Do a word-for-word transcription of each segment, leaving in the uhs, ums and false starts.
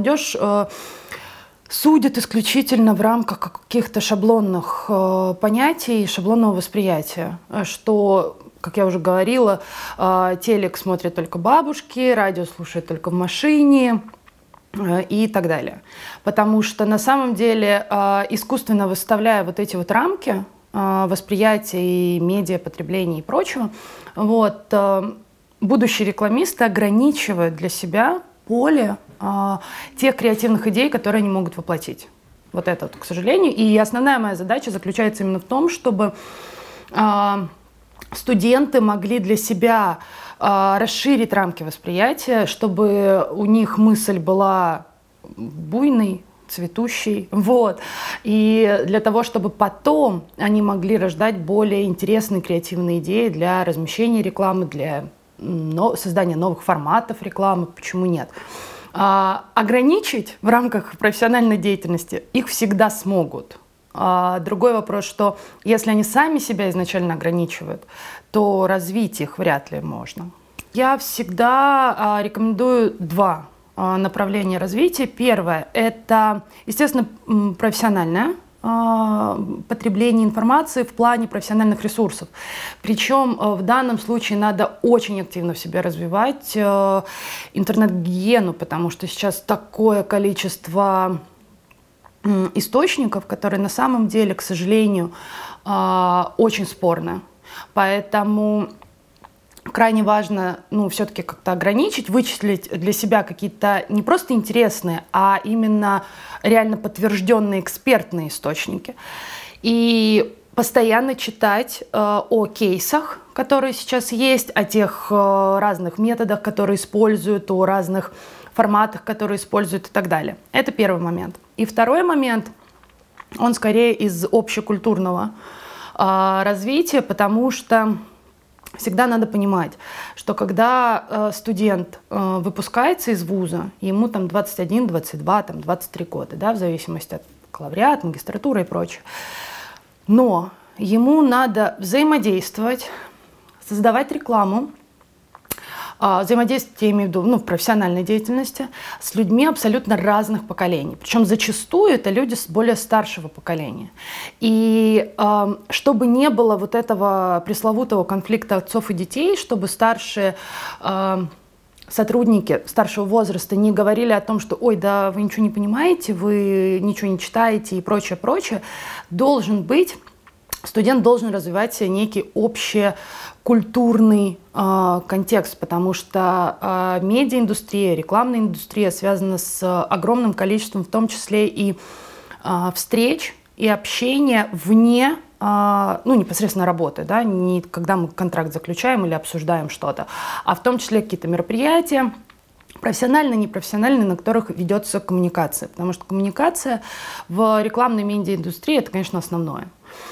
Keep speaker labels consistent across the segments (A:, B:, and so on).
A: молодежь э, судит исключительно в рамках каких-то шаблонных э, понятий, шаблонного восприятия, что, как я уже говорила, э, телек смотрят только бабушки, радио слушают только в машине э, и так далее. Потому что на самом деле, э, искусственно выставляя вот эти вот рамки э, восприятия и медиа, потребления и прочего, вот, э, будущие рекламисты ограничивают для себя поле а, тех креативных идей, которые они могут воплотить. Вот это, вот, к сожалению. И основная моя задача заключается именно в том, чтобы а, студенты могли для себя а, расширить рамки восприятия, чтобы у них мысль была буйной, цветущей. Вот. И для того, чтобы потом они могли рождать более интересные креативные идеи для размещения рекламы, для но, создания новых форматов рекламы, почему нет. А, ограничить в рамках профессиональной деятельности их всегда смогут. А, другой вопрос, что если они сами себя изначально ограничивают, то развить их вряд ли можно. Я всегда а, рекомендую два а, направления развития. Первое – это, естественно, профессиональное потребление информации в плане профессиональных ресурсов. Причем в данном случае надо очень активно в себе развивать интернет-гигиену, потому что сейчас такое количество источников, которые на самом деле, к сожалению, очень спорны. Поэтому крайне важно, ну, все-таки как-то ограничить, вычислить для себя какие-то не просто интересные, а именно реально подтвержденные экспертные источники. И постоянно читать э, о кейсах, которые сейчас есть, о тех э, разных методах, которые используют, о разных форматах, которые используют и так далее. Это первый момент. И второй момент, он скорее из общекультурного э, развития, потому что всегда надо понимать, что когда э, студент э, выпускается из вуза, ему там двадцать один, двадцать два, там, двадцать три года, да, в зависимости от бакалавриата, магистратуры и прочее. Но ему надо взаимодействовать, создавать рекламу, э, взаимодействовать, я имею в виду, ну, в профессиональной деятельности, с людьми абсолютно разных поколений. Причем зачастую это люди с более старшего поколения. И э, чтобы не было вот этого пресловутого конфликта отцов и детей, чтобы старшие э, сотрудники старшего возраста не говорили о том, что «Ой, да вы ничего не понимаете, вы ничего не читаете» и прочее, прочее, должен быть, студент должен развивать некий общекультурный э, контекст, потому что э, медиаиндустрия, рекламная индустрия связана с огромным количеством, в том числе и э, встреч, и общения вне, э, ну, непосредственно работы, да, не когда мы контракт заключаем или обсуждаем что-то, а в том числе какие-то мероприятия, профессиональные, непрофессиональные, на которых ведется коммуникация. Потому что коммуникация в рекламной медиаиндустрии – это, конечно, основное.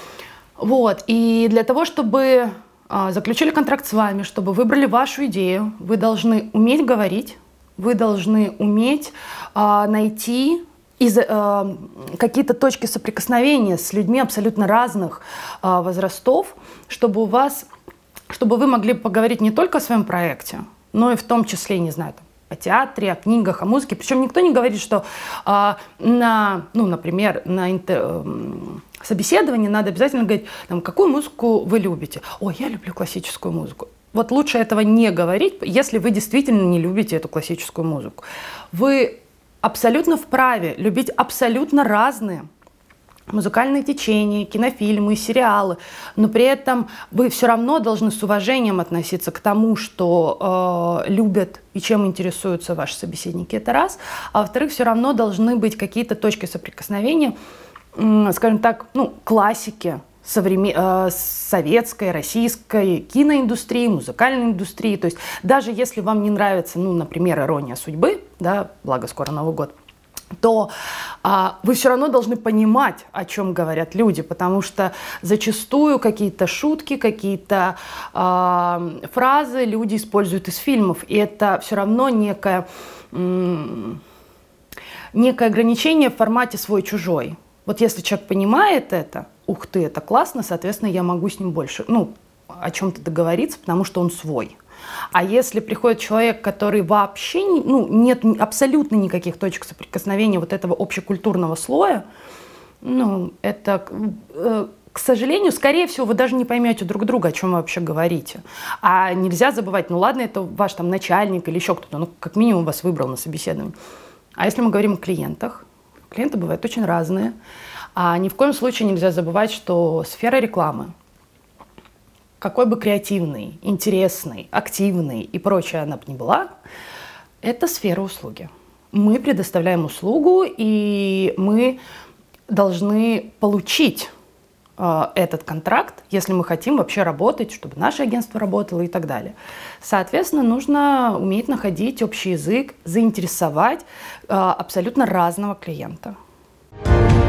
A: Вот. И для того, чтобы э, заключили контракт с вами, чтобы выбрали вашу идею, вы должны уметь говорить, вы должны уметь э, найти из, э, какие-то точки соприкосновения с людьми абсолютно разных э, возрастов, чтобы у вас, чтобы вы могли поговорить не только о своем проекте, но и в том числе, не знаю, там, о театре, о книгах, о музыке. Причем никто не говорит, что э, на, ну, например, на интер, э, собеседовании надо обязательно говорить, там, какую музыку вы любите. Ой, я люблю классическую музыку. Вот лучше этого не говорить, если вы действительно не любите эту классическую музыку. Вы абсолютно вправе любить абсолютно разные музыкальные течения, кинофильмы, сериалы, но при этом вы все равно должны с уважением относиться к тому, что э, любят и чем интересуются ваши собеседники, это раз. А во-вторых, все равно должны быть какие-то точки соприкосновения, э, скажем так, ну, классики современ... э, советской, российской киноиндустрии, музыкальной индустрии. То есть даже если вам не нравится, ну, например, «Ирония судьбы», да, благо скоро Новый год, то а, вы все равно должны понимать, о чем говорят люди, потому что зачастую какие-то шутки, какие-то а, фразы люди используют из фильмов, и это все равно некое, м- некое ограничение в формате свой-чужой. Вот если человек понимает это, ух ты, это классно, соответственно, я могу с ним больше, ну, о чем-то договориться, потому что он свой. А если приходит человек, который вообще не, ну, нет абсолютно никаких точек соприкосновения вот этого общекультурного слоя, ну, это, к сожалению, скорее всего, вы даже не поймете друг друга, о чем вы вообще говорите. А нельзя забывать, ну ладно, это ваш там начальник или еще кто-то, ну, как минимум вас выбрал на собеседовании. А если мы говорим о клиентах, клиенты бывают очень разные. А ни в коем случае нельзя забывать, что сфера рекламы, какой бы креативной, интересной, активной и прочее она бы ни была, это сфера услуги. Мы предоставляем услугу, и мы должны получить э, этот контракт, если мы хотим вообще работать, чтобы наше агентство работало и так далее. Соответственно, нужно уметь находить общий язык, заинтересовать э, абсолютно разного клиента.